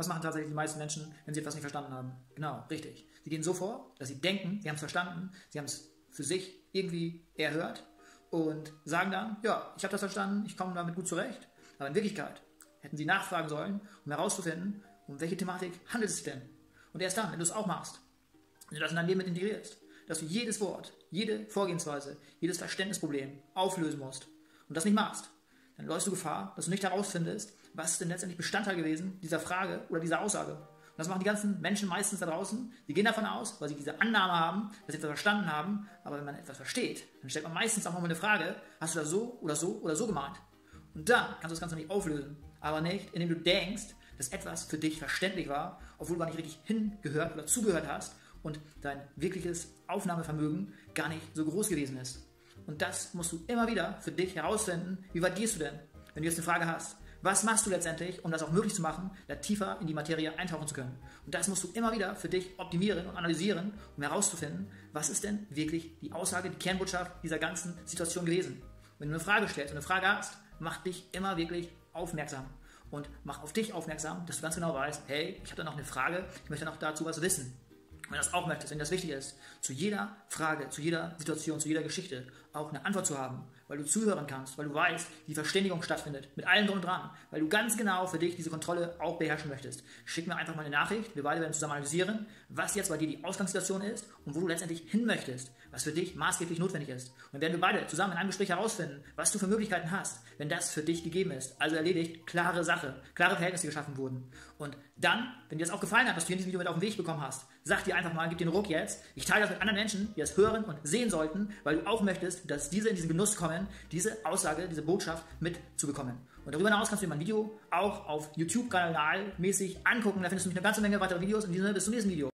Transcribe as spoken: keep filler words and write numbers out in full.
Was machen tatsächlich die meisten Menschen, wenn sie etwas nicht verstanden haben? Genau, richtig. Sie gehen so vor, dass sie denken, sie haben es verstanden, sie haben es für sich irgendwie erhört und sagen dann, ja, ich habe das verstanden, ich komme damit gut zurecht. Aber in Wirklichkeit hätten sie nachfragen sollen, um herauszufinden, um welche Thematik handelt es sich denn. Und erst dann, wenn du es auch machst, wenn du das in dein Leben mit integrierst, dass du jedes Wort, jede Vorgehensweise, jedes Verständnisproblem auflösen musst und das nicht machst, dann läufst du Gefahr, dass du nicht herausfindest, was ist denn letztendlich Bestandteil gewesen dieser Frage oder dieser Aussage. Und das machen die ganzen Menschen meistens da draußen. Die gehen davon aus, weil sie diese Annahme haben, dass sie etwas verstanden haben. Aber wenn man etwas versteht, dann stellt man meistens auch mal eine Frage, hast du das so oder so oder so gemeint? Und dann kannst du das Ganze nicht auflösen. Aber nicht, indem du denkst, dass etwas für dich verständlich war, obwohl du gar nicht richtig hingehört oder zugehört hast und dein wirkliches Aufnahmevermögen gar nicht so groß gewesen ist. Und das musst du immer wieder für dich herausfinden. Wie weit gehst du denn, wenn du jetzt eine Frage hast? Was machst du letztendlich, um das auch möglich zu machen, da tiefer in die Materie eintauchen zu können? Und das musst du immer wieder für dich optimieren und analysieren, um herauszufinden, was ist denn wirklich die Aussage, die Kernbotschaft dieser ganzen Situation gewesen. Wenn du eine Frage stellst und eine Frage hast, mach dich immer wirklich aufmerksam. Und mach auf dich aufmerksam, dass du ganz genau weißt, hey, ich habe da noch eine Frage, ich möchte noch dazu was wissen. Wenn du das auch möchtest, wenn das wichtig ist, zu jeder Frage, zu jeder Situation, zu jeder Geschichte auch eine Antwort zu haben, weil du zuhören kannst, weil du weißt, wie Verständigung stattfindet, mit allem drum und dran, weil du ganz genau für dich diese Kontrolle auch beherrschen möchtest. Schick mir einfach mal eine Nachricht, wir beide werden zusammen analysieren, was jetzt bei dir die Ausgangssituation ist und wo du letztendlich hin möchtest, was für dich maßgeblich notwendig ist. Und dann werden wir beide zusammen in einem Gespräch herausfinden, was du für Möglichkeiten hast, wenn das für dich gegeben ist. Also erledigt, klare Sache, klare Verhältnisse geschaffen wurden. Und dann, wenn dir das auch gefallen hat, was du hier in diesem Video mit auf den Weg bekommen hast, sag dir einfach mal, gib dir einen Ruck jetzt. Ich teile das mit anderen Menschen, die das hören und sehen sollten, weil du auch möchtest, dass diese in diesen Genuss kommen, diese Aussage, diese Botschaft mitzubekommen. Und darüber hinaus kannst du dir mein Video auch auf YouTube-Kanal mäßig angucken. Da findest du nämlich eine ganze Menge weitere Videos. In diesem Sinne, bis zum nächsten Video.